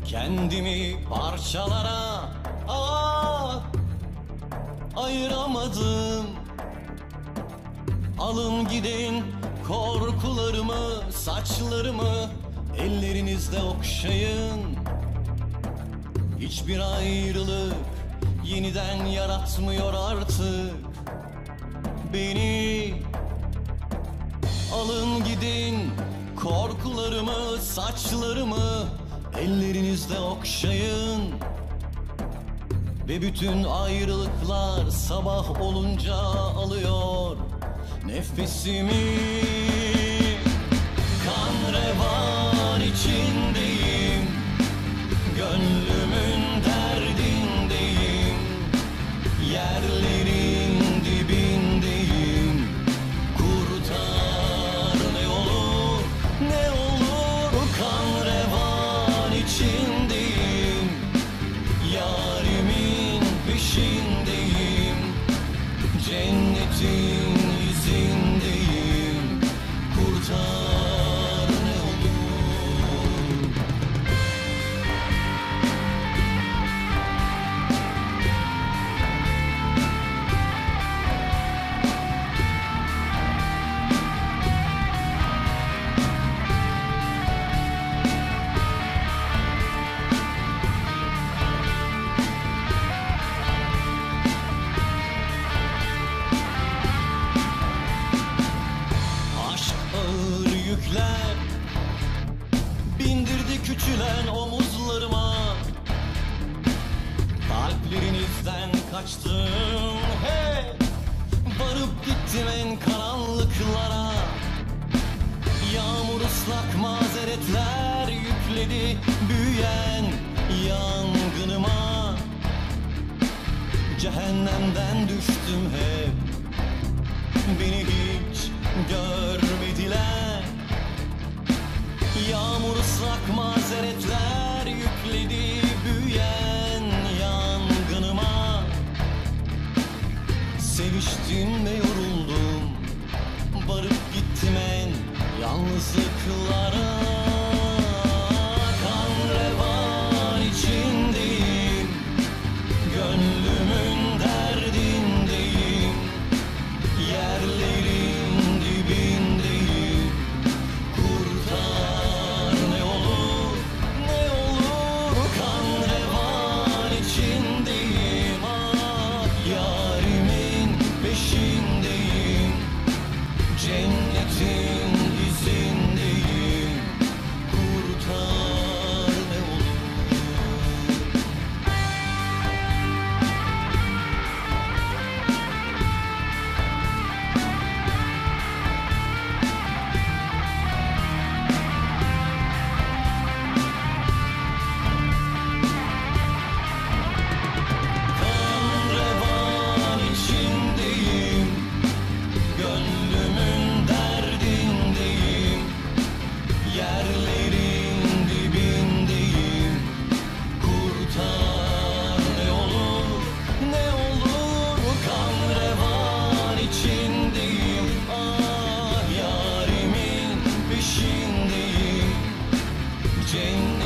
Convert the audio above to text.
Kendimi parçalara ayıramadım. Alın gidin korkularımı, saçlarımı ellerinizde okşayın. Hiçbir ayrılık yeniden yaratmıyor artık beni. Alın gidin korkularımı, saçlarımı ellerinizde okşayın. Ve bütün ayrılıklar sabah olunca alıyor nefesimi. Kan revan içindeyim, gönlümün derdindeyim, yerlerin dibindeyim. Kurtar ne olur, ne olur. Kan revan içindeyim, yarimin peşindeyim, cennetin izindeyim. Kurtar ne olur. Aşk ağır yükler bindirdi küçülen omuzlarıma. Kalplerinizden kaçtım, hey, varıp gittim en karanlıklara. Yağmur ıslak mazeretler yükledi büyüyen yangınıma. Cehennemden düştüm hep, beni hiç görmediler. Yağmur ıslak mazeretler yükledi büyüyen yangınıma. Seviştim ve yoruldum, varıp gittim en yalnızlıklara. Kan revan içindeyim, gönlümün derdindeyim, yerlerin dibindeyim. Kurtar ne olur, ne olur. Kan revan içindeyim, yarimin peşindeyim, cennetin izindeyim. Kurtar ne olur. Kan revan içindeyim, gönlümün derdindeyim, yerlerin dibindeyim. Kurtar ne olur, ne olur. Kan revan içindeyim, yarimin peşindeyim, cennet